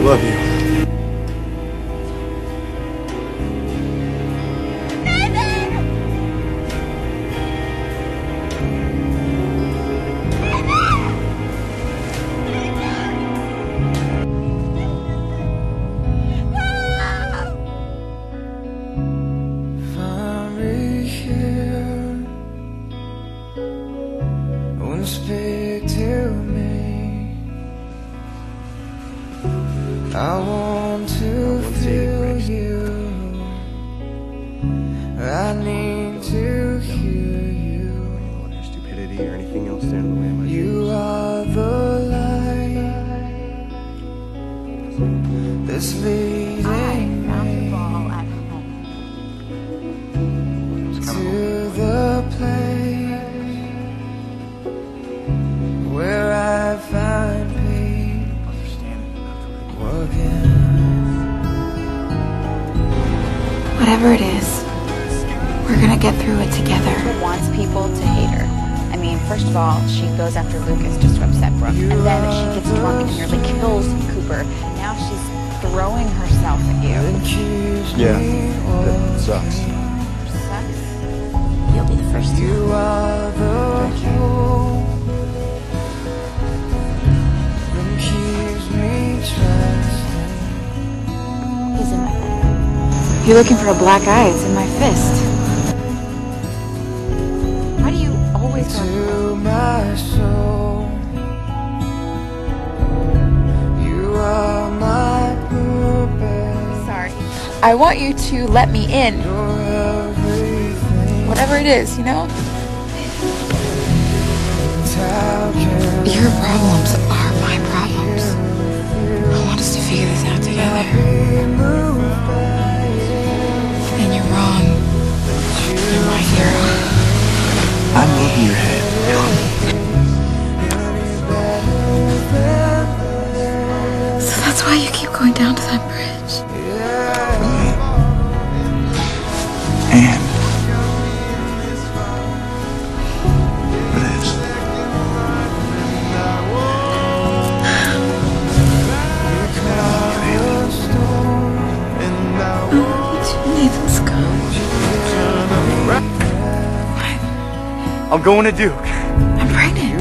love you. Speak to me. I want to feel you. I need to hear you. Your stupidity or anything else standing in the way of my dreams. You are the light that's leading me to the place where I find peace again. Whatever it is, we're gonna get through it together. She wants people to hate her. I mean, first of all, she goes after Lucas just to upset Brooke, and then she gets drunk and nearly kills Cooper. Now she's throwing herself at you. Yeah, that sucks. Sucks. You'll be the first to know. Thank you. He's in my bed. If you're looking for a black eye, it's in my fist. Why do you always go to my soul? You are my purpose. Sorry. I want you to let me in. You're everything. Whatever it is, you know? How can Your problems are my problems. I want us to figure this out together. And you're wrong. You're my hero. I'm over your head. So that's why you keep going down to that bridge. And for this. Nathan's gone. I'm going to Duke. I'm pregnant.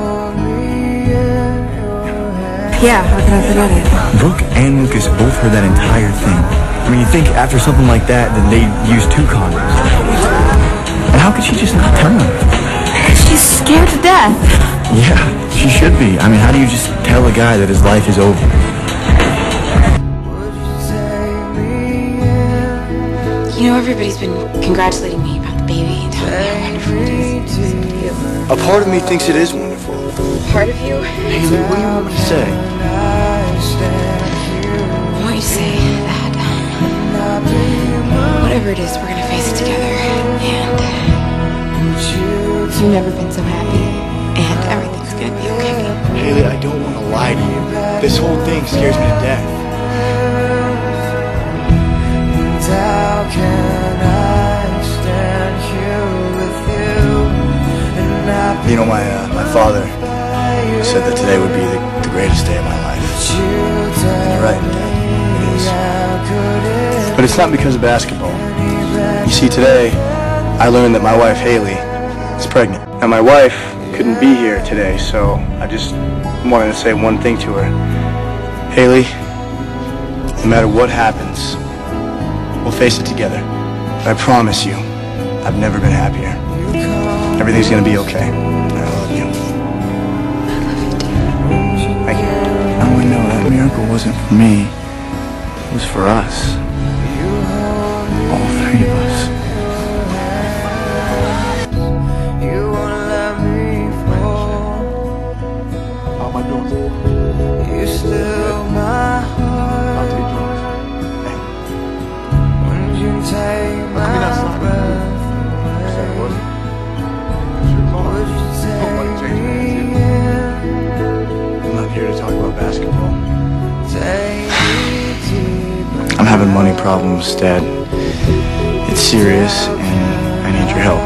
Yeah, how could I forget it? Brooke and Lucas both heard that entire thing. I mean, you think after something like that, then they'd use 2 condoms. And how could she just not tell them? She's scared to death. Yeah, she should be. I mean, how do you just tell a guy that his life is over? You know, everybody's been congratulating me about the baby and telling me how wonderful it is. A part of me thinks it is wonderful. Part of you? Haley, what do you want me to say? I want you to say that whatever it is, we're gonna face it together. And you've never been so happy. And everything's gonna be okay. Haley, I don't want to lie to you. This whole thing scares me to death. how can I stand here with you? You know, my father said that today would be the greatest day of my life. And you're right, it is. But it's not because of basketball. You see, today, I learned that my wife, Haley, is pregnant. And my wife couldn't be here today, so I just wanted to say one thing to her. Haley, no matter what happens, we'll face it together. I promise you, I've never been happier. Everything's gonna be okay. I love you. I love you too. Thank you. Now I know that miracle wasn't for me. It was for us. All 3 of us. You won't let me fall. How am I doing? You still my heart. When you take my breath away. Would you take me in? I'm not here to talk about basketball. Take me deeper. I'm having money problems, Dad. It's serious, and I need your help.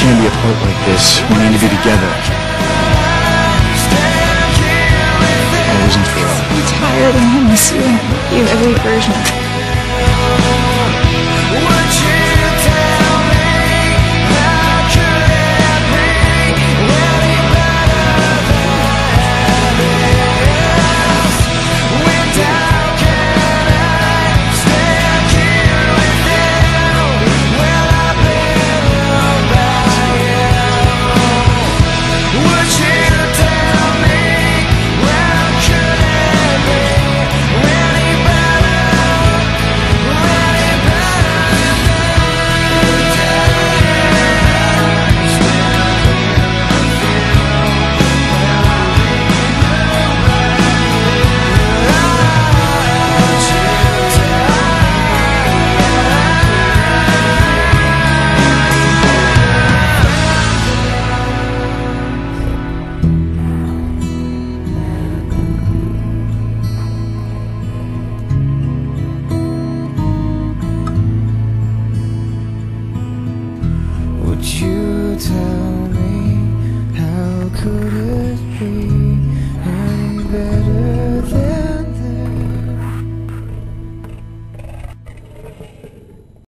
can't be apart like this. We need to be together. Always and forever. I'm tired and I miss you. You every version of